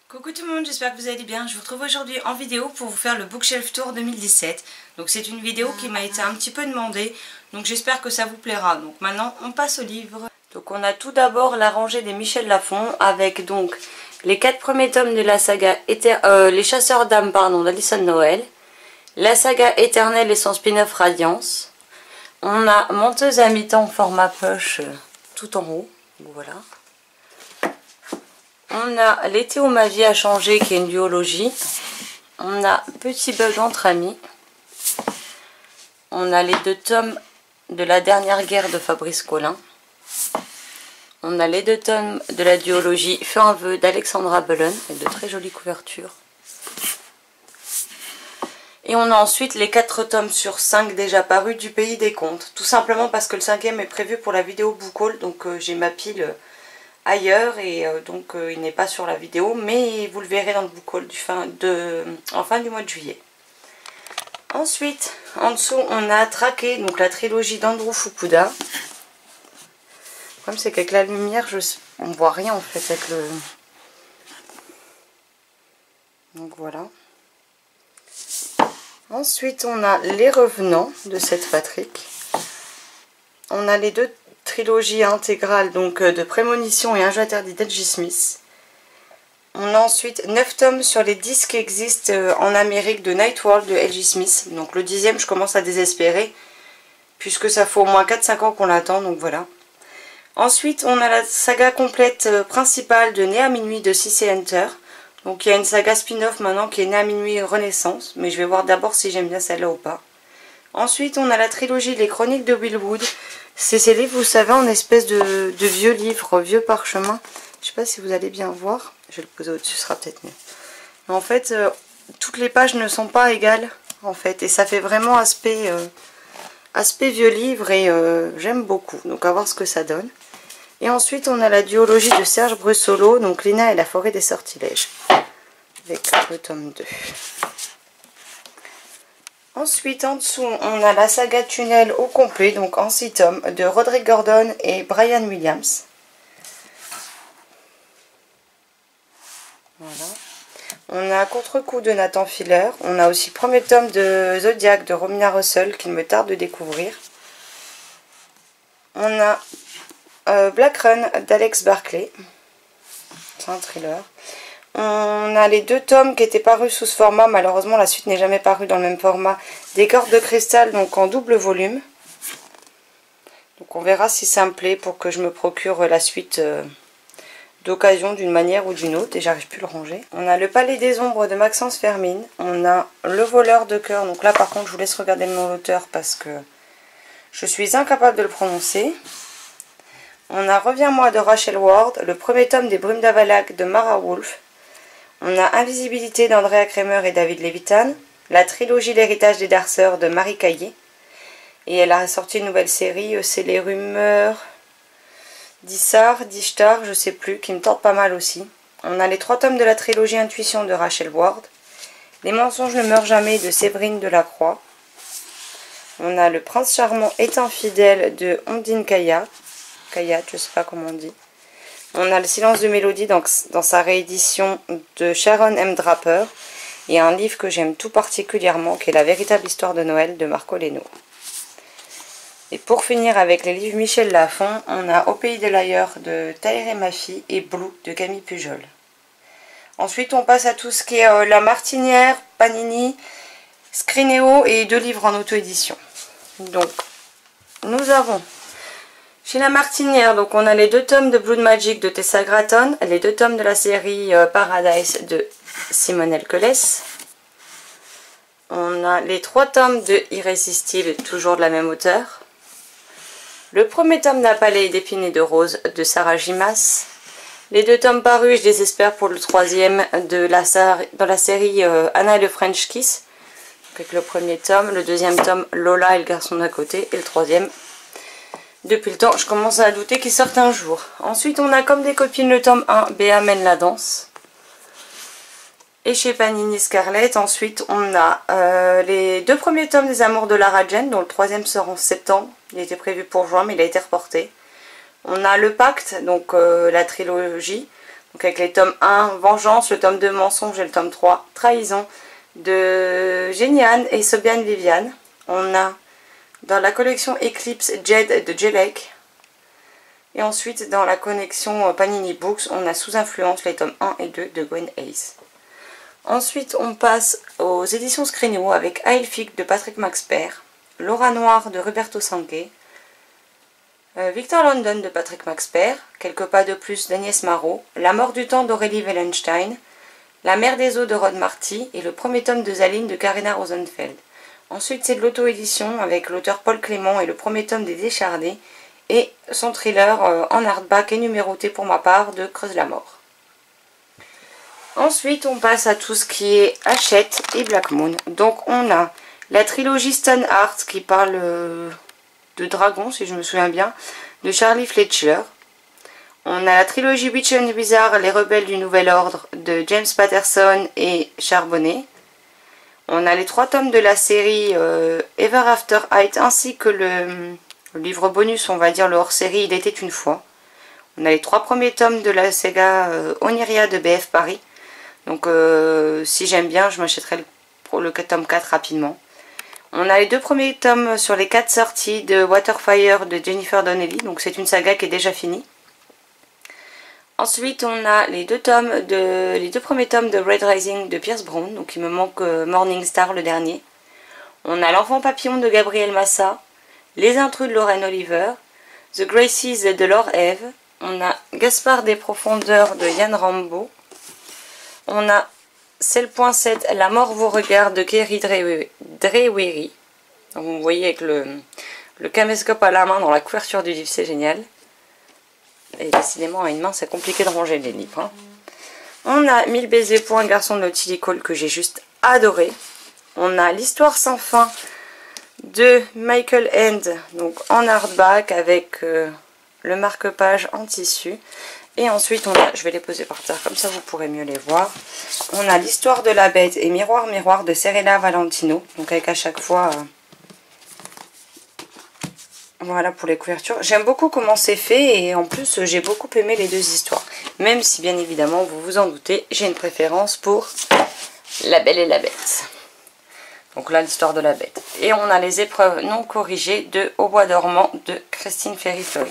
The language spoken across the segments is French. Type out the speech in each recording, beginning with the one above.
Coucou tout le monde, j'espère que vous allez bien. Je vous retrouve aujourd'hui en vidéo pour vous faire le Bookshelf Tour 2017. Donc c'est une vidéo qui m'a été un petit peu demandée, donc j'espère que ça vous plaira. Donc maintenant on passe au livre. Donc on a tout d'abord la rangée des Michel Lafon avec donc les 4 premiers tomes de la saga Les Chasseurs d'âmes d'Alison Noël, la saga Éternelle et son spin-off Radiance. On a Menteuse à mi-temps format poche tout en haut, voilà. On a L'été où ma vie a changé qui est une duologie. On a Petit bug entre amis. On a les 2 tomes de la dernière guerre de Fabrice Collin. On a les 2 tomes de la duologie Feu un vœu d'Alexandra Bellon avec de très jolies couvertures. Et on a ensuite les 4 tomes sur 5 déjà parus du Pays des Contes. Tout simplement parce que le 5e est prévu pour la vidéo book haul, donc j'ai ma pile ailleurs et donc il n'est pas sur la vidéo, mais vous le verrez dans le book haul en fin du mois de juillet. Ensuite, en dessous, on a Traqué, donc la trilogie d'Andrew Fukuda. Le problème c'est qu'avec la lumière, on ne voit rien en fait avec le... Donc voilà. Ensuite, on a Les Revenants de Seth Patrick. On a les 2 trilogie intégrale donc de Prémonition et Un jeu interdit d'H.G. Smith. On a ensuite 9 tomes sur les 10 qui existent en Amérique de Night World de H.G. Smith. Donc le 10e je commence à désespérer puisque ça fait au moins 4-5 ans qu'on l'attend, donc voilà. Ensuite on a la saga complète principale de Né à minuit de C.C. Hunter. Donc il y a une saga spin-off maintenant qui est Né à minuit Renaissance, mais je vais voir d'abord si j'aime bien celle-là ou pas. Ensuite on a la trilogie Les Chroniques de Willwood. C'est ces livres, vous savez, en espèce de vieux livres, vieux parchemin. Je sais pas si vous allez bien voir. Je vais le poser au-dessus, ce sera peut-être mieux. Mais en fait, toutes les pages ne sont pas égales, en fait. Et ça fait vraiment aspect vieux livre et j'aime beaucoup. Donc à voir ce que ça donne. Et ensuite, on a la duologie de Serge Brussolo, donc Lina et la forêt des sortilèges. Avec le tome 2. Ensuite, en dessous, on a la saga Tunnel au complet, donc en 6 tomes, de Roderick Gordon et Brian Williams. Voilà. On a Contre-coup de Nathan Fielder. On a aussi le premier tome de Zodiac de Romina Russell, qu'il me tarde de découvrir. On a Black Run d'Alex Barclay. C'est un thriller. On a les 2 tomes qui étaient parus sous ce format. Malheureusement, la suite n'est jamais parue dans le même format. Des cordes de cristal, donc en double volume. Donc on verra si ça me plaît pour que je me procure la suite d'occasion d'une manière ou d'une autre. Et j'arrive plus à le ranger. On a Le Palais des Ombres de Maxence Fermine. On a Le Voleur de cœur. Donc là, par contre, je vous laisse regarder le nom de l'auteur parce que je suis incapable de le prononcer. On a Reviens-moi de Rachel Ward. Le premier tome des Brumes d'Avalac de Mara Wolf. On a Invisibilité d'Andrea Kremer et David Levitan, la trilogie L'héritage des Darceurs de Marie Caillé. Et elle a sorti une nouvelle série, c'est Les Rumeurs d'Ishtar, je sais plus, qui me tente pas mal aussi. On a les 3 tomes de la trilogie Intuition de Rachel Ward, Les mensonges ne meurent jamais de Séverine Delacroix. On a Le Prince charmant est infidèle de Ondine Kayat, je sais pas comment on dit. On a Le silence de Mélodie dans sa réédition de Sharon M. Draper. Et un livre que j'aime tout particulièrement, qui est La véritable histoire de Noël de Marco Leno. Et pour finir avec les livres Michel Lafon, on a Au pays de l'ailleurs de Tahiré Mafi et Blue de Camille Pujol. Ensuite on passe à tout ce qui est La Martinière, Panini, Scrinéo et 2 livres en auto-édition. Donc nous avons... Chez La Martinière, donc on a les 2 tomes de Blood Magic de Tessa Gratton, les 2 tomes de la série Paradise de Simonelle Colès. On a les 3 tomes de Irrésistible, toujours de la même auteure. Le premier tome d'Un palais d'épines et de roses de Sarah Gimas. Les 2 tomes parus, je désespère pour le 3e dans la série Anna et le French Kiss. Avec le premier tome, le 2e tome Lola et le garçon d'à côté, et le 3e. Depuis le temps, je commence à douter qu'il sorte un jour. Ensuite, on a Comme des copines le tome 1, Béa mène la danse. Et chez Panini Scarlett, ensuite, on a les 2 premiers tomes des Amours de Lara Jane, dont le 3e sort en septembre. Il était prévu pour juin, mais il a été reporté. On a Le Pacte, donc la trilogie, Donc avec les tomes 1, Vengeance, le tome 2, Mensonge et le tome 3, Trahison, de Géniane et Sobiane Viviane. On a dans la collection Eclipse Jed de Jelek. Et ensuite dans la collection Panini Books, on a Sous Influence les tomes 1 et 2 de Gwen Hayes. Ensuite on passe aux éditions Scrigno avec Aelphick de Patrick Maxpert, Laura Noire de Roberto Sankey, Victor London de Patrick Maxpert, Quelques pas de plus d'Agnès Marot, La mort du temps d'Aurélie Wellenstein, La mer des eaux de Rod Marty et le premier tome de Zaline de Karina Rosenfeld. Ensuite c'est de l'auto-édition avec l'auteur Paul Clément et le premier tome des Déchardés et son thriller en hardback et numéroté pour ma part de Creuse la mort. Ensuite on passe à tout ce qui est Hachette et Black Moon. Donc on a la trilogie Stoneheart qui parle de dragons si je me souviens bien, de Charlie Fletcher. On a la trilogie Witch and Wizard, les rebelles du nouvel ordre de James Patterson et Charbonnet. On a les 3 tomes de la série Ever After Height ainsi que le livre bonus, on va dire le hors-série Il était une fois. On a les 3 premiers tomes de la saga Oniria de BF Paris. Donc si j'aime bien, je m'achèterai le tome 4 rapidement. On a les 2 premiers tomes sur les 4 sorties de Waterfire de Jennifer Donnelly. Donc c'est une saga qui est déjà finie. Ensuite on a les 2 premiers tomes de Red Rising de Pierce Brown. Donc il me manque Morning Star le dernier. On a L'Enfant Papillon de Gabriel Massa. Les Intrus de Lorraine Oliver. The Gracies de Laure Eve. On a Gaspard des Profondeurs de Yann Rambo. On a C'est le point 7, La mort vous regarde de Kerry Drewry. Donc vous voyez avec le caméscope à la main dans la couverture du livre, c'est génial. Et décidément à une main c'est compliqué de ranger les livres. Hein. On a 1000 baisers pour un garçon de Tilly Cole que j'ai juste adoré. On a L'histoire sans fin de Michael End, donc en hardback avec le marque-page en tissu. Et ensuite on a, je vais les poser par terre comme ça vous pourrez mieux les voir. On a L'histoire de la bête et Miroir Miroir de Serena Valentino. Donc avec à chaque fois, voilà pour les couvertures. J'aime beaucoup comment c'est fait et en plus j'ai beaucoup aimé les 2 histoires. Même si bien évidemment vous vous en doutez, j'ai une préférence pour La Belle et la Bête. Donc là l'histoire de la bête. Et on a les épreuves non corrigées de Au bois dormant de Christine Ferry-Fleury.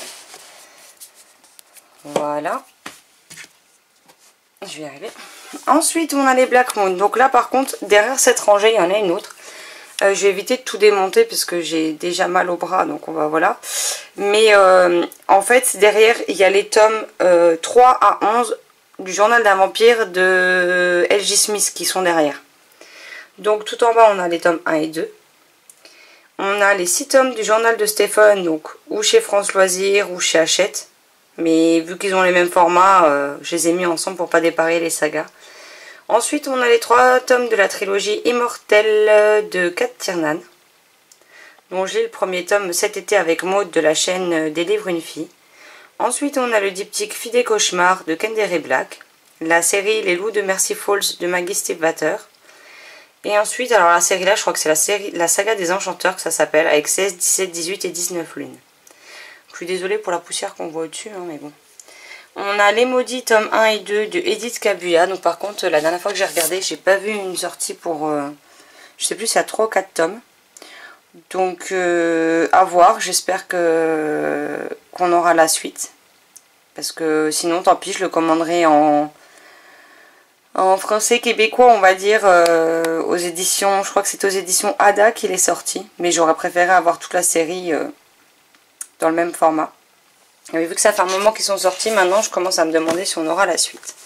Voilà. Je vais y arriver. Ensuite, on a les Black Moon. Donc là, par contre, derrière cette rangée, il y en a une autre. Je vais éviter de tout démonter parce que j'ai déjà mal au bras. Donc, on va voilà. Mais en fait, derrière, il y a les tomes 3 à 11 du Journal d'un vampire de L.J. Smith qui sont derrière. Donc, tout en bas, on a les tomes 1 et 2. On a les 6 tomes du Journal de Stéphane. Donc, ou chez France Loisirs ou chez Hachette. Mais vu qu'ils ont les mêmes formats, je les ai mis ensemble pour pas dépareiller les sagas. Ensuite, on a les 3 tomes de la trilogie Immortelle de Kat Tiernan. dont j'ai le premier tome cet été avec Maud de la chaîne Des livres une fille. Ensuite, on a le diptyque Fille des cauchemars de Kendere Black. La série Les loups de Mercy Falls de Maggie Stiefvater. Et ensuite, alors la série là, je crois que c'est la saga des enchanteurs que ça s'appelle, avec 16, 17, 18 et 19 lunes. Je suis désolée pour la poussière qu'on voit au-dessus, hein, mais bon. On a Les Maudits, tome 1 et 2 de Edith Kabuya. Donc par contre, la dernière fois que j'ai regardé, j'ai pas vu une sortie pour... je sais plus, c'est à 3 ou 4 tomes. Donc à voir, j'espère qu'on aura la suite. Parce que sinon, tant pis, je le commanderai en français québécois, on va dire, aux éditions... Je crois que c'est aux éditions Ada qu'il est sorti. Mais j'aurais préféré avoir toute la série dans le même format. Mais vu que ça fait un moment qu'ils sont sortis, maintenant je commence à me demander si on aura la suite.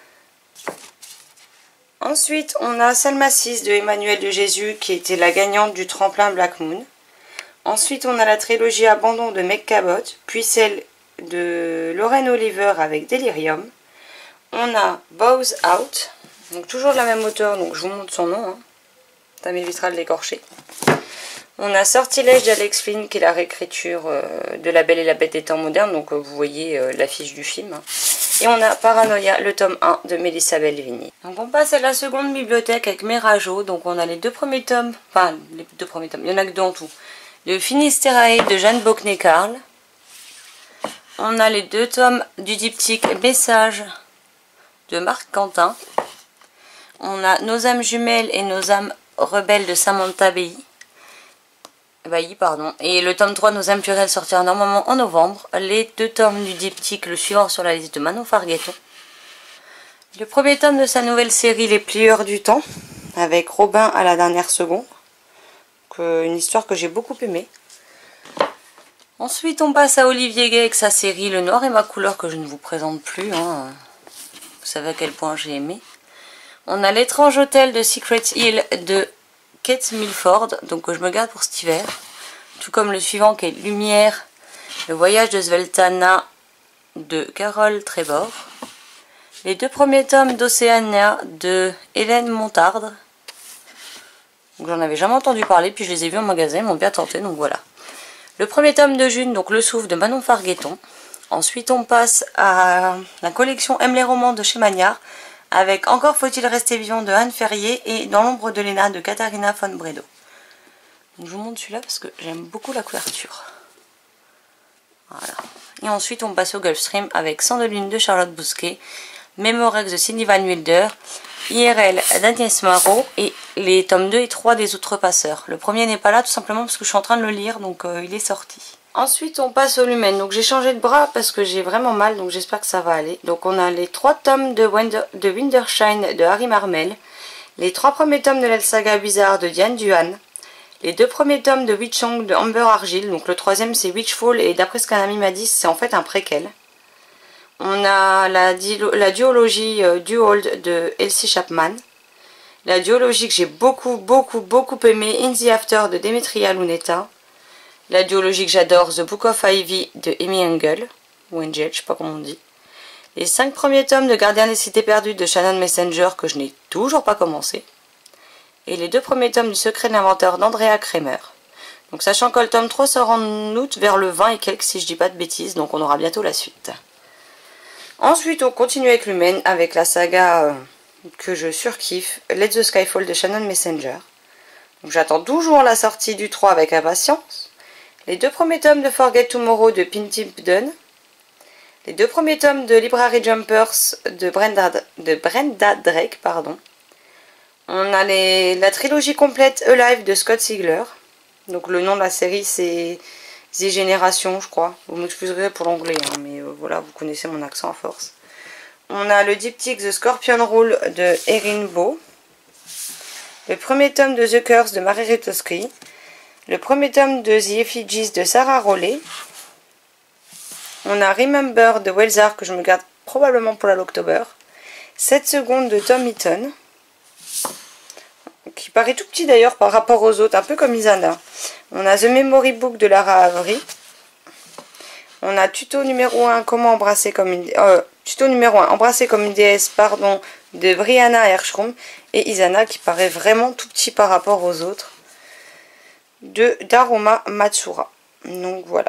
Ensuite, on a Salma 6 de Emmanuel de Jésus, qui était la gagnante du tremplin Black Moon. Ensuite, on a la trilogie Abandon de Meg Cabot, puis celle de Lorraine Oliver avec Delirium. On a Bows Out, donc toujours de la même auteure, donc je vous montre son nom, hein. Ça m'évitera de l'écorcher. On a Sortilège d'Alex Flynn, qui est la réécriture de La Belle et la Bête des temps modernes, donc vous voyez l'affiche du film. Et on a Paranoia, le tome 1 de Mélissa Belvini. Donc on passe à la seconde bibliothèque avec Merajo, donc on a les 2 premiers tomes, enfin les 2 premiers tomes, il y en a que 2 en tout. Le Finisterae de Jeanne Bockné-Carl. On a les 2 tomes du diptyque Message de Marc Quentin. On a Nos âmes jumelles et Nos âmes rebelles de Samantha Bailly, pardon. Et le tome 3, Nos âmes purelles, sortira normalement en novembre. Les 2 tomes du diptyque, le suivant sur la liste de Manon Fargueton. Le premier tome de sa nouvelle série, Les plieurs du temps, avec Robin à la dernière seconde. Une histoire que j'ai beaucoup aimée. Ensuite, on passe à Olivier Gay avec sa série Le Noir est ma couleur, que je ne vous présente plus. Hein. Vous savez à quel point j'ai aimé. On a L'étrange hôtel de Secret Hill de Kate Milford, donc je me garde pour cet hiver. Tout comme le suivant qui est Lumière, le voyage de Sveltana de Carole Trébor. Les 2 premiers tomes d'Océania de Hélène Montardre. J'en avais jamais entendu parler, puis je les ai vus en magasin, ils m'ont bien tenté, donc voilà. Le premier tome de June, donc Le Souffle de Manon Fargueton. Ensuite on passe à la collection Aime les romans de chez Magnard, avec Encore faut-il rester vivant de Anne Ferrier et Dans l'ombre de Léna de Katharina von Bredow. Donc je vous montre celui-là parce que j'aime beaucoup la couverture. Voilà. Et ensuite on passe au Gulfstream avec Sang de lune de Charlotte Bousquet, Mémorex de Cindy Van Wilder, IRL d'Agnès Marot et les tomes 2 et 3 des Outrepasseurs. Le premier n'est pas là tout simplement parce que je suis en train de le lire, donc il est sorti. Ensuite on passe au Lumen, donc j'ai changé de bras parce que j'ai vraiment mal, donc j'espère que ça va aller. Donc on a les 3 tomes de Wintershine de Harry Marmel, les 3 premiers tomes de la saga Bizarre de Diane Duhan, les 2 premiers tomes de Witchong de Amber Argyle, donc le 3e c'est Witchfall et d'après ce qu'un ami m'a dit c'est en fait un préquel. On a la duologie Duold de Elsie Chapman, la duologie que j'ai beaucoup aimé, In the After de Demetria Luneta, la duologie que j'adore, The Book of Ivy de Amy Engel, ou Angel, je sais pas comment on dit. Les 5 premiers tomes de Gardien des Cités Perdues de Shannon Messenger que je n'ai toujours pas commencé. Et les 2 premiers tomes du Secret de l'inventeur d'Andrea Kramer. Donc sachant que le tome 3 sort en août vers le 20 et quelques si je dis pas de bêtises, donc on aura bientôt la suite. Ensuite on continue avec Lumen, avec la saga que je surkiffe, Let the Sky Fall de Shannon Messenger. Donc j'attends toujours la sortie du 3 avec impatience. Les 2 premiers tomes de Forget Tomorrow de Pinty Dunn. Les 2 premiers tomes de Library Jumpers de Brenda Drake, pardon. On a la trilogie complète Alive de Scott Sigler. Donc le nom de la série c'est The Generation, je crois. Vous m'excuserez pour l'anglais, hein, mais voilà, vous connaissez mon accent à force. On a le diptyque The Scorpion Rule de Erin Bow. Le premier tome de The Curse de Mary Ritosky. Le premier tome de The Effigies de Sarah Rollet. On a Remember de Welzar que je me garde probablement pour la Locktober. 7 secondes de Tom Eaton. Qui paraît tout petit d'ailleurs par rapport aux autres, un peu comme Isana. On a The Memory Book de Lara Avery. On a tuto numéro 1, comment embrasser comme une tuto numéro 1, embrasser comme une déesse, pardon, de Brianna Hershroom. Et Isana qui paraît vraiment tout petit par rapport aux autres, de Daruma Matsura. Donc voilà.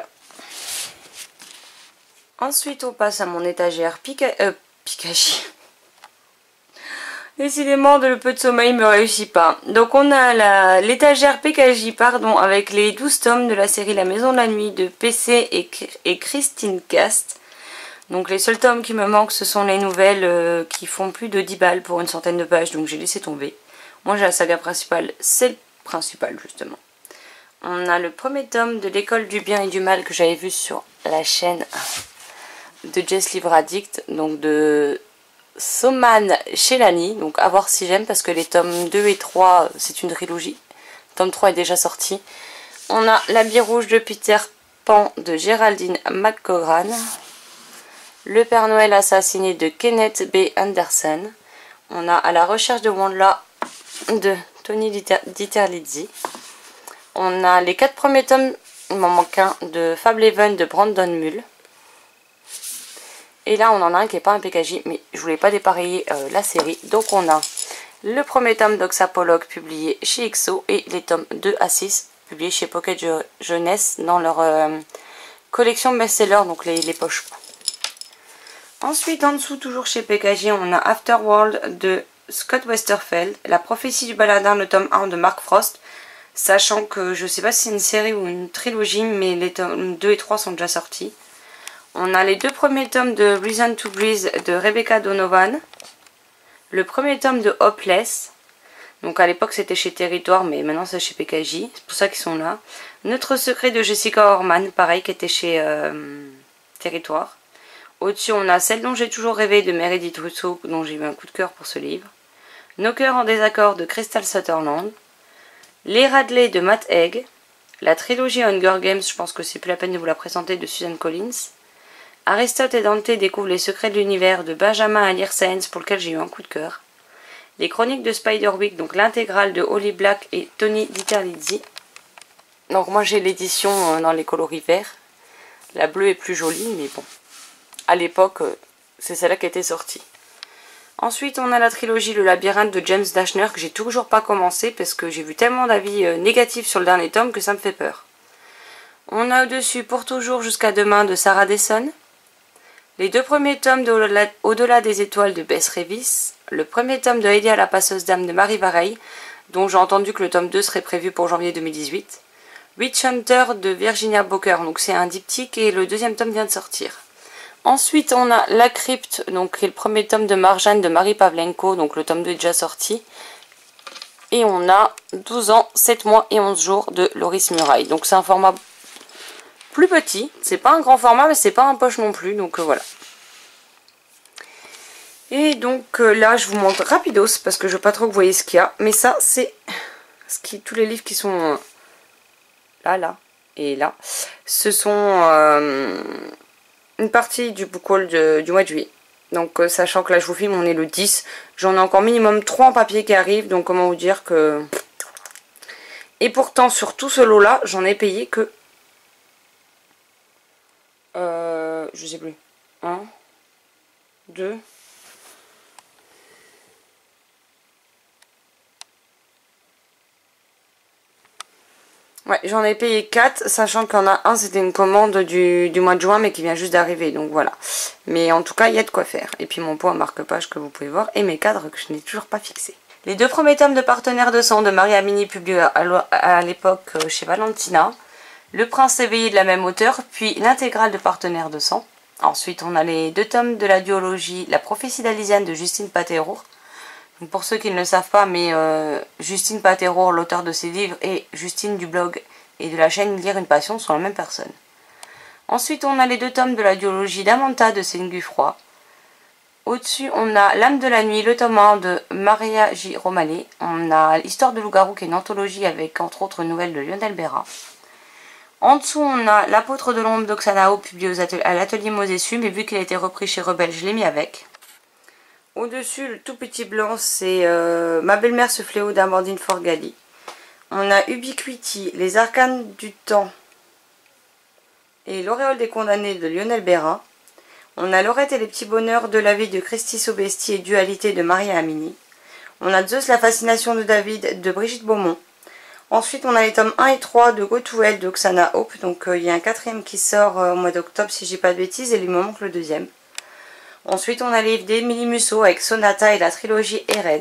Ensuite on passe à mon étagère Pikachi. Décidément, le peu de sommeil me réussit pas. Donc on a l'étagère PKJ, pardon, avec les 12 tomes de la série La Maison de la Nuit de PC et Christine Cast. Donc les seuls tomes qui me manquent, ce sont les nouvelles qui font plus de 10 balles pour une centaine de pages, donc j'ai laissé tomber. Moi j'ai la saga principale, c'est le principal justement. On a le premier tome de L'école du bien et du mal que j'avais vu sur la chaîne de Jess Livre Addict, donc de Soman Shelani, donc à voir si j'aime parce que les tomes 2 et 3 c'est une trilogie. Le tome 3 est déjà sorti. On a L'habit rouge de Peter Pan de Géraldine McCogran. Le Père Noël assassiné de Kenneth B. Anderson. On a À la recherche de Wanda de Tony Diterlizzi. On a les 4 premiers tomes, il m'en manque un, de Fablehaven de Brandon Mull. Et là on en a un qui n'est pas un PKJ, mais je voulais pas dépareiller la série. Donc on a le premier tome d'Oxapologue publié chez XO et les tomes 2 à 6 publiés chez Pocket Jeunesse dans leur collection best-seller, donc les poches. Ensuite en dessous, toujours chez PKJ, on a Afterworld de Scott Westerfeld, La prophétie du baladin, le tome 1 de Mark Frost. Sachant que je sais pas si c'est une série ou une trilogie, mais les tomes 2 et 3 sont déjà sortis. On a les 2 premiers tomes de Reason to Breathe de Rebecca Donovan. le premier tome de Hopeless. Donc à l'époque c'était chez Territoire, mais maintenant c'est chez PKJ, c'est pour ça qu'ils sont là. Notre secret de Jessica Orman, pareil, qui était chez Territoire. Au-dessus on a Celle dont j'ai toujours rêvé de Meredith Russo, dont j'ai eu un coup de cœur pour ce livre. Nos cœurs en désaccord de Crystal Sutherland. Les Radley de Matt Haig. La trilogie Hunger Games, je pense que c'est plus la peine de vous la présenter, de Susan Collins. Aristote et Dante découvrent les secrets de l'univers de Benjamin Alire Sáenz, pour lequel j'ai eu un coup de cœur. Les chroniques de Spiderwick, donc l'intégrale de Holly Black et Tony DiTerlizzi. Donc moi j'ai l'édition dans les coloris verts. La bleue est plus jolie, mais bon. À l'époque, c'est celle-là qui était sortie. Ensuite, on a la trilogie Le Labyrinthe de James Dashner, que j'ai toujours pas commencé, parce que j'ai vu tellement d'avis négatifs sur le dernier tome que ça me fait peur. On a au-dessus Pour toujours jusqu'à demain de Sarah Desson. Les 2 premiers tomes de Au-delà des étoiles de Bess Revis. Le premier tome de Heidi à la passeuse d'âme de Marie Vareille, dont j'ai entendu que le tome 2 serait prévu pour janvier 2018. Witch Hunter de Virginia Booker, donc c'est un diptyque et le 2e tome vient de sortir. Ensuite on a La Crypte, donc qui est le premier tome de Marjane de Marie Pavlenko, donc le tome 2 est déjà sorti. Et on a 12 ans, 7 mois et 11 jours de Loris Muraille. Donc c'est un format plus petit, c'est pas un grand format mais c'est pas un poche non plus, donc voilà. Et donc là je vous montre rapidos parce que je veux pas trop que vous voyez ce qu'il y a. Mais ça c'est tous les livres qui sont là et là. Ce sont une partie du book haul du mois de juillet. Donc sachant que là je vous filme, on est le 10. J'en ai encore minimum 3 en papier qui arrivent. Donc comment vous dire que... Et pourtant sur tout ce lot là j'en ai payé que... je sais plus. 1, 2... Ouais, j'en ai payé 4, sachant qu'il y en a un, c'était une commande du mois de juin, mais qui vient juste d'arriver, donc voilà. Mais en tout cas, il y a de quoi faire. Et puis mon pot à marque-page que vous pouvez voir, et mes cadres que je n'ai toujours pas fixés. Les 2 premiers tomes de Partenaires de sang de Maria Mini, publiés à l'époque chez Valentina. Le Prince éveillé de la même auteure, puis l'intégrale de Partenaires de sang. Ensuite, on a les 2 tomes de la duologie La prophétie d'Alysiane de Justine Paterrour. Donc pour ceux qui ne le savent pas, mais Justine Paterrour, l'auteur de ces livres, et Justine du blog et de la chaîne Lire une passion sont la même personne. Ensuite, on a les 2 tomes de la duologie d'Amanta de Céline Guffroy. Au-dessus, on a L'âme de la nuit, le tome 1 de Maria J. Romané. On a L'histoire de loup-garou, qui est une anthologie avec entre autres une nouvelle de Lionel Béra. En dessous, on a L'apôtre de l'ombre d'Oxana, publié à l'atelier Mosessu, mais vu qu'il a été repris chez Rebelle, je l'ai mis avec. Au-dessus, le tout petit blanc, c'est Ma belle-mère ce fléau d'Amandine Forgali. On a Ubiquity, Les arcanes du temps et L'auréole des condamnés de Lionel Béra. On a Laurette et les petits bonheurs de la vie de Christy Sobesti et Dualité de Maria Amini. On a Zeus, la fascination de David de Brigitte Beaumont. Ensuite, on a les tomes 1 et 3 de Go to Hell d'Oksana Hope. Donc, il y a un 4e qui sort au mois d'octobre, si j'ai pas de bêtises, et il me manque le 2e. Ensuite, on a les livres d'Émilie Musso avec Sonata et la trilogie Eren.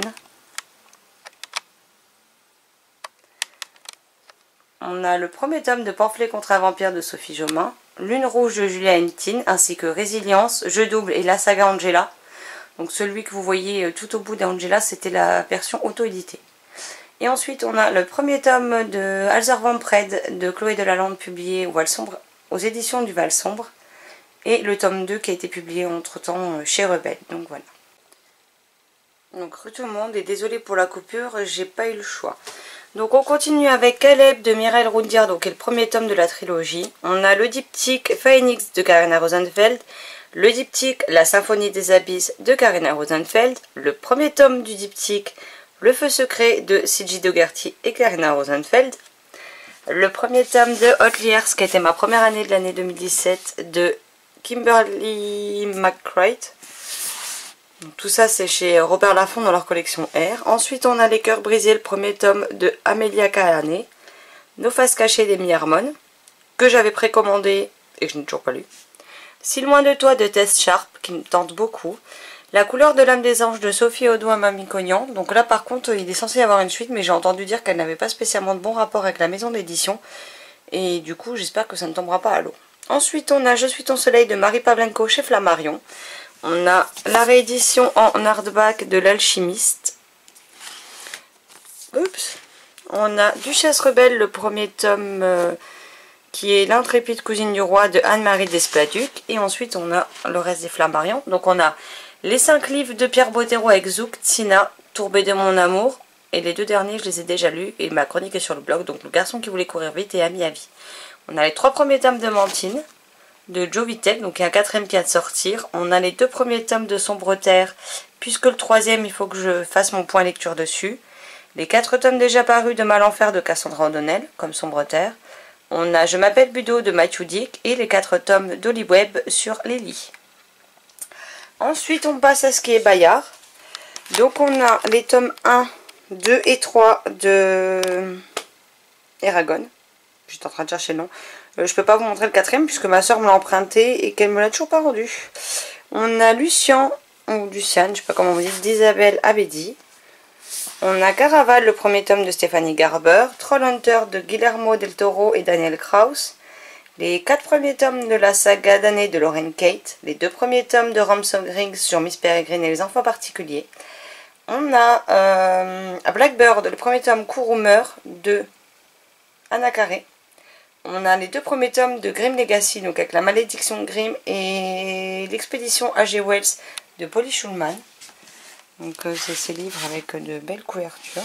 On a le premier tome de Pamphlet contre un vampire de Sophie Jomain, Lune rouge de Julia Hentin, ainsi que Résilience, Jeu double et la saga Angela. Donc celui que vous voyez tout au bout d'Angela, c'était la version auto-éditée. Et ensuite, on a le premier tome de Alzer Van Pred de Chloé Delalande, publié aux éditions du Val Sombre. Et le tome 2 qui a été publié entre temps chez Rebelle. Donc voilà. Donc tout le monde, et désolé pour la coupure, j'ai pas eu le choix. Donc on continue avec Caleb de Mireille Rundier, donc qui est le premier tome de la trilogie. On a le diptyque Phoenix de Karina Rosenfeld, le diptyque La symphonie des abysses de Karina Rosenfeld, le premier tome du diptyque Le feu secret de C.J. Dougherty et Karina Rosenfeld, le premier tome de Hot Years, qui a été ma première année de l'année 2017, de Kimberly McCreight. Tout ça c'est chez Robert Laffont dans leur collection R. Ensuite on a Les cœurs brisés, le premier tome de Amelia Calané. Nos faces cachées d'Amy Harmon, que j'avais précommandé et que je n'ai toujours pas lu. Si loin de toi de Tess Sharp, qui me tente beaucoup. La couleur de l'âme des anges de Sophie Audouin Mamie-Cognan. Donc là par contre il est censé y avoir une suite, mais j'ai entendu dire qu'elle n'avait pas spécialement de bon rapport avec la maison d'édition. Et du coup j'espère que ça ne tombera pas à l'eau. Ensuite, on a Je suis ton soleil de Marie Pavlenko chez Flammarion. On a la réédition en hardback de l'Alchimiste. Oups. On a Duchesse Rebelle, le premier tome qui est l'intrépide cousine du roi de Anne-Marie Despladuc. Et ensuite on a le reste des Flammarions. Donc on a les 5 livres de Pierre Bottero avec Zouk, Tina, Tourbé de mon amour. Et les 2 derniers je les ai déjà lus et ma chronique est sur le blog. Donc Le garçon qui voulait courir vite et Ami à vie. On a les 3 premiers tomes de Mantine de Joe Vitek, donc il y a un 4ème qui a de sortir. On a les 2 premiers tomes de Sombre Terre, puisque le 3ème il faut que je fasse mon point lecture dessus. Les 4 tomes déjà parus de Malenfer de Cassandra O'Donnell, comme Sombre Terre. On a Je m'appelle Budo de Matthew Dick et les 4 tomes d'Holly Webb sur les lits. Ensuite on passe à ce qui est Bayard. Donc on a les tomes 1, 2 et 3 de Eragon. J'étais en train de chercher le nom. Je peux pas vous montrer le 4ème puisque ma soeur me l'a emprunté et qu'elle me l'a toujours pas rendu. On a Lucien, ou Luciane, je sais pas comment on dit, d'Isabelle Abedi. On a Caraval, le premier tome de Stéphanie Garber. Trollhunter de Guillermo del Toro et Daniel Kraus. Les 4 premiers tomes de la saga d'année de Lauren Kate. Les 2 premiers tomes de Ramsong Rings sur Miss Peregrine et les enfants particuliers. On a Blackbird, le premier tome Kurumer de Anna Carré. On a les 2 premiers tomes de Grimm Legacy, donc avec la malédiction de Grimm et l'expédition A.G. Wells de Polly Schulman. Donc c'est ces livres avec de belles couvertures.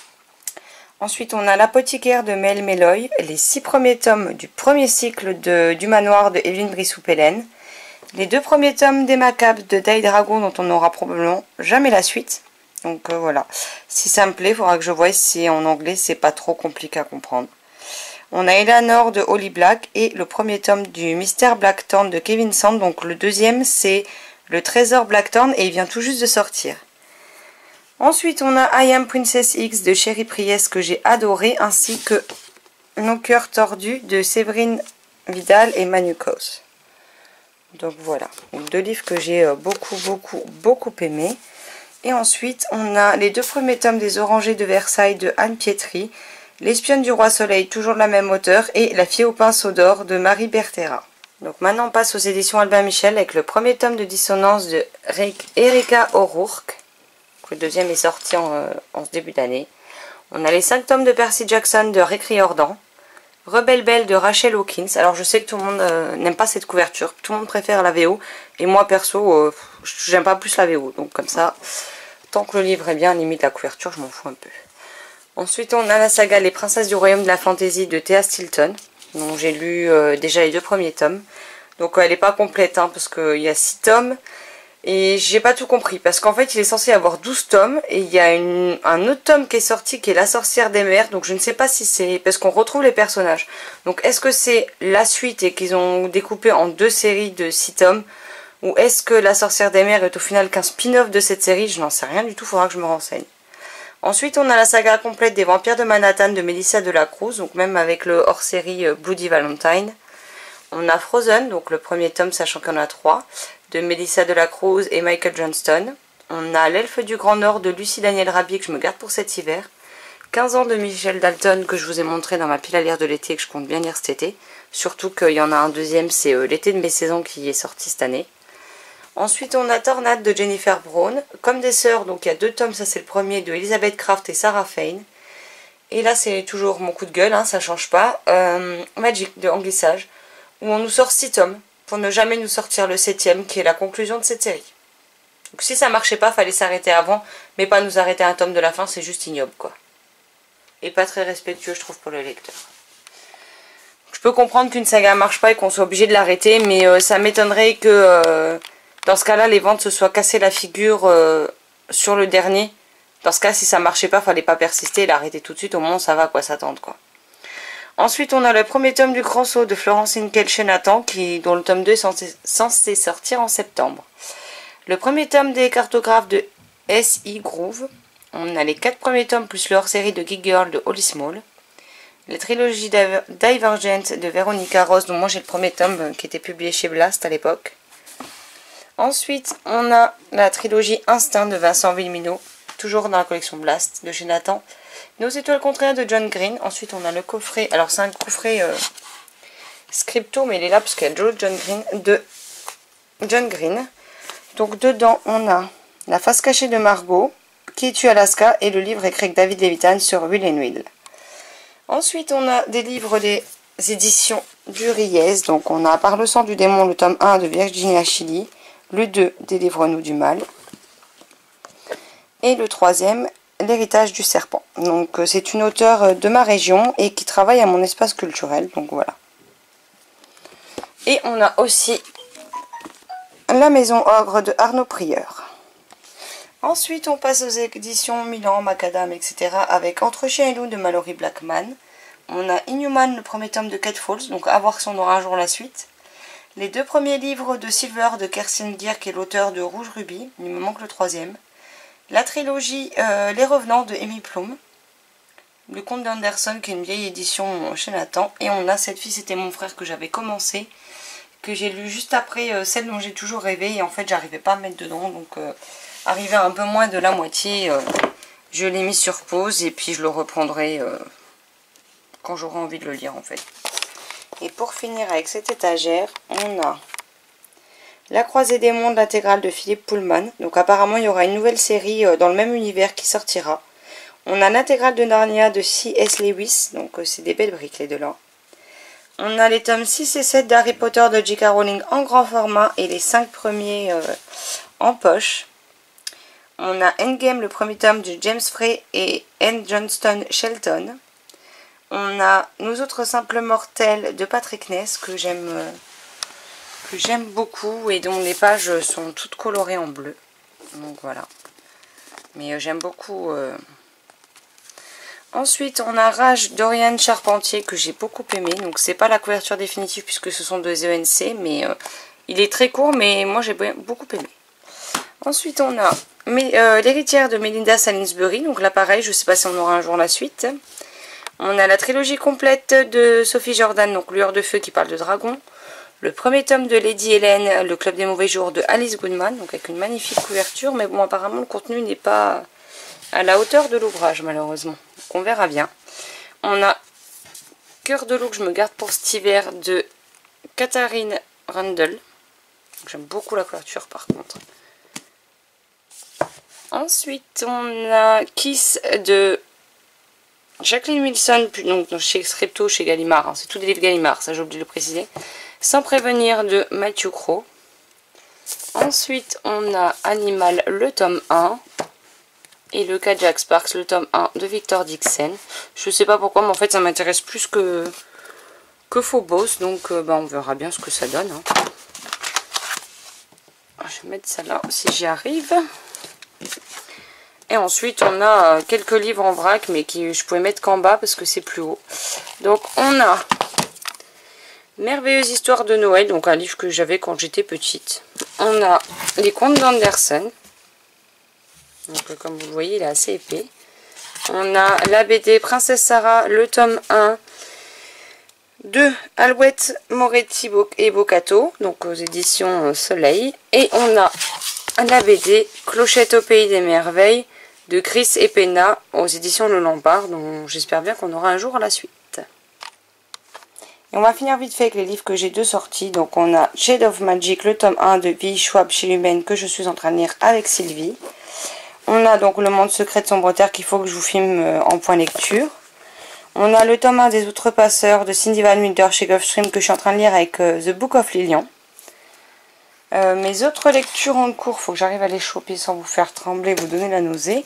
Ensuite on a L'apothicaire de Mel Meloy, les 6 premiers tomes du premier cycle du manoir de Evelyne Brissou-Pellen. Les 2 premiers tomes des Macabres de Dai Dragon dont on n'aura probablement jamais la suite. Donc voilà, si ça me plaît, il faudra que je voie si en anglais c'est pas trop compliqué à comprendre. On a Eleanor de Holly Black et le premier tome du Mystère Blackthorn de Kevin Sand. Donc le 2ème c'est le Trésor Blackthorn et il vient tout juste de sortir. Ensuite on a I Am Princess X de Chéri Priest que j'ai adoré, ainsi que Nos cœurs tordus de Séverine Vidal et Manu Kos. Donc voilà, 2 livres que j'ai beaucoup aimé. Et ensuite on a les 2 premiers tomes des Orangers de Versailles de Anne Pietri. L'espionne du roi soleil, toujours de la même auteure, et La fille au pinceau d'or de Marie Bertera. Donc maintenant on passe aux éditions Albin Michel avec le premier tome de Dissonance de Erika O'Rourke. Le 2ème est sorti en ce début d'année. On a les 5 tomes de Percy Jackson de Rick Riordan. Rebelle Belle de Rachel Hawkins. Alors je sais que tout le monde n'aime pas cette couverture, tout le monde préfère la VO. Et moi perso, j'aime pas plus la VO. Donc comme ça, tant que le livre est bien, limite la couverture, je m'en fous un peu. Ensuite on a la saga Les Princesses du Royaume de la Fantaisie de Thea Stilton. Donc j'ai lu déjà les 2 premiers tomes. Donc elle n'est pas complète hein, parce qu'il y a 6 tomes. Et j'ai pas tout compris parce qu'en fait il est censé y avoir 12 tomes. Et il y a un autre tome qui est sorti qui est La sorcière des mers. Donc je ne sais pas si c'est parce qu'on retrouve les personnages. Donc est-ce que c'est la suite et qu'ils ont découpé en 2 séries de 6 tomes? Ou est-ce que La sorcière des mers est au final qu'un spin-off de cette série? Je n'en sais rien du tout, faudra que je me renseigne. Ensuite, on a la saga complète des Vampires de Manhattan de Melissa Delacruz, donc même avec le hors-série Bloody Valentine. On a Frozen, donc le premier tome, sachant qu'il y en a 3, de Melissa Delacruz et Michael Johnston. On a L'Elfe du Grand Nord de Lucie Daniel Rabier, que je me garde pour cet hiver. 15 ans de Michel Dalton, que je vous ai montré dans ma pile à lire de l'été, que je compte bien lire cet été. Surtout qu'il y en a un 2ème, c'est L'été de mes saisons qui est sorti cette année. Ensuite, on a Tornade de Jennifer Brown. Comme des sœurs, donc il y a 2 tomes, ça c'est le premier, de Elizabeth Craft et Sarah Fane. Et là, c'est toujours mon coup de gueule, hein, ça change pas. Magic de Anguissage, où on nous sort 6 tomes, pour ne jamais nous sortir le 7ème, qui est la conclusion de cette série. Donc si ça marchait pas, fallait s'arrêter avant, mais pas nous arrêter à un tome de la fin, c'est juste ignoble, quoi. Et pas très respectueux, je trouve, pour le lecteur. Je peux comprendre qu'une saga marche pas et qu'on soit obligé de l'arrêter, mais ça m'étonnerait que... dans ce cas-là, les ventes se soient cassées la figure sur le dernier. Dans ce cas, si ça marchait pas, fallait pas persister et l'arrêter tout de suite. Au moins, ça va quoi s'attendre quoi. Ensuite, on a le premier tome du Grand Saut de Florence Kelchen-Nathan, dont le tome 2 est censé sortir en septembre. Le premier tome des cartographes de S.I. Groove. On a les 4 premiers tomes plus le hors-série de Geek Girl de Holly Small. La trilogie Divergent de Veronica Ross, dont moi j'ai le premier tome qui était publié chez Blast à l'époque. Ensuite, on a la trilogie Instinct de Vincent Villeminot, toujours dans la collection Blast de chez Nathan. Nos étoiles contraires de John Green. Ensuite, on a le coffret, alors c'est un coffret scripto, mais il est là parce qu'il y a John Green de John Green, Donc dedans, on a La face cachée de Margot, Qui tue Alaska et le livre écrit avec David Levitan sur Will and Will. Ensuite, on a des livres des éditions du Riez. Donc on a Par le sang du démon, le tome 1 de Virginia Chili, le 2, Délivre-nous du mal, et le 3e, L'héritage du serpent. Donc c'est une auteure de ma région et qui travaille à mon espace culturel. Donc voilà. Et on a aussi La maison ogre de Arnaud Prieur. Ensuite, on passe aux éditions Milan, Macadam, etc. avec Entre chien et loup de Mallory Blackman. On a Inhuman, le premier tome de Kate Falls, donc à voir si on aura un jour la suite. Les 2 premiers livres de Silver de Kerstin Gier, qui est l'auteur de Rouge Ruby. Il me manque le 3e. La trilogie Les Revenants de Amy Plum. Le conte d'Anderson, qui est une vieille édition chez Nathan. Et on a Cette fille, c'était mon frère, que j'avais commencé, que j'ai lu juste après celle dont j'ai toujours rêvé. Et en fait, j'arrivais pas à me mettre dedans. Donc, arrivé à un peu moins de la moitié, je l'ai mis sur pause. Et puis, je le reprendrai quand j'aurai envie de le lire, en fait. Et pour finir avec cette étagère, on a La croisée des mondes, l'intégrale de Philippe Pullman. Donc apparemment, il y aura une nouvelle série dans le même univers qui sortira. On a l'intégrale de Narnia de C.S. Lewis. Donc c'est des belles briques les deux là. On a les tomes 6 et 7 d'Harry Potter de J.K. Rowling en grand format et les 5 premiers en poche. On a Endgame, le premier tome de James Frey et Anne Johnston Shelton. On a Nous autres simples mortels de Patrick Ness, que j'aime beaucoup et dont les pages sont toutes colorées en bleu. Donc voilà. Mais j'aime beaucoup. Ensuite, on a Rage d'Oriane Charpentier, que j'ai beaucoup aimé. Donc c'est pas la couverture définitive puisque ce sont 2 ENC, mais il est très court, mais moi j'ai beaucoup aimé. Ensuite, on a L'héritière de Melinda Salisbury. Donc là pareil, je sais pas si on aura un jour la suite. On a la trilogie complète de Sophie Jordan, donc Lueur de feu, qui parle de dragon. Le premier tome de Lady Hélène, Le club des mauvais jours de Alice Goodman, donc avec une magnifique couverture. Mais bon, apparemment, le contenu n'est pas à la hauteur de l'ouvrage, malheureusement. Donc on verra bien. On a Cœur de loup, que je me garde pour cet hiver, de Katharine Rundle. J'aime beaucoup la couverture, par contre. Ensuite, on a Kiss de Jacqueline Wilson, donc chez Scripto, chez Gallimard. Hein, c'est tous des livres Gallimard, ça j'ai oublié de le préciser. Sans prévenir de Matthew Crow. Ensuite, on a Animal, le tome 1. Et le cas Jack Sparks, le tome 1 de Victor Dixon. Je sais pas pourquoi, mais en fait ça m'intéresse plus que Phobos. Donc on verra bien ce que ça donne. Hein. Je vais mettre ça là si j'y arrive. Et ensuite, on a quelques livres en vrac, mais qui je pouvais mettre qu'en bas parce que c'est plus haut. Donc, on a Merveilleuse histoire de Noël, donc un livre que j'avais quand j'étais petite. On a Les contes d'Anderson. Donc, comme vous le voyez, il est assez épais. On a la BD Princesse Sarah, le tome 1 de Alouette Moretti et Boccato, donc aux éditions Soleil. Et on a la BD Clochette au pays des merveilles de Chris et Pena aux éditions Le Lombard, dont j'espère bien qu'on aura un jour la suite. Et on va finir vite fait avec les livres que j'ai de sortie. Donc on a Shade of Magic, le tome 1 de V. Schwab chez Lumen, que je suis en train de lire avec Sylvie. On a donc Le monde secret de Sombre Terre qu'il faut que je vous filme en point lecture. On a le tome 1 des Outrepasseurs de Cindy Van Winter chez Gulfstream, que je suis en train de lire avec The Book of Lilian. Mes autres lectures en cours, faut que j'arrive à les choper sans vous faire trembler, vous donner la nausée.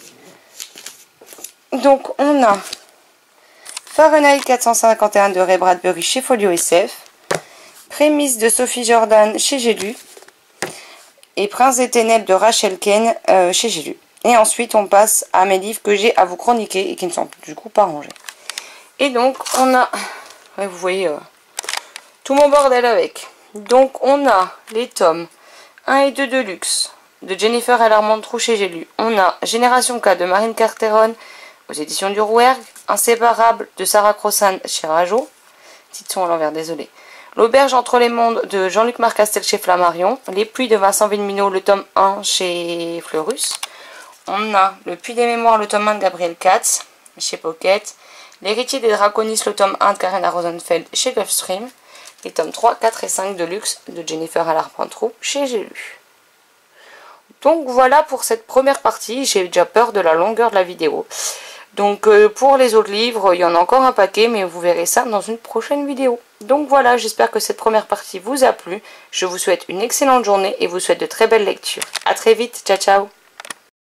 Donc on a Fahrenheit 451 de Ray Bradbury chez Folio SF, Prémices de Sophie Jordan chez J'ai lu, et Prince des Ténèbres de Rachel Ken chez J'ai lu. Et ensuite on passe à mes livres que j'ai à vous chroniquer et qui ne sont du coup pas rangés. Et donc on a, ouais, vous voyez tout mon bordel avec. Donc on a les tomes 1 et 2 de luxe de Jennifer L. Armentrout chez J'ai lu. On a Génération K de Marine Carteron aux éditions du Rouergue. Inséparable de Sarah Crossan chez Rajo. Titre son à l'envers, désolé. L'Auberge entre les mondes de Jean-Luc Marcastel chez Flammarion. Les Puits de Vincent Villeminot, le tome 1 chez Fleurus. On a Le Puits des Mémoires, le tome 1 de Gabriel Katz chez Pocket. L'Héritier des Draconis, le tome 1 de Karina Rosenfeld chez Gulfstream. Les tomes 3, 4 et 5 de luxe de Jennifer L. Armentrout chez J'ai lu. Donc voilà pour cette première partie, j'ai déjà peur de la longueur de la vidéo. Donc pour les autres livres, il y en a encore un paquet, mais vous verrez ça dans une prochaine vidéo. Donc voilà, j'espère que cette première partie vous a plu. Je vous souhaite une excellente journée et vous souhaite de très belles lectures. A très vite, ciao ciao.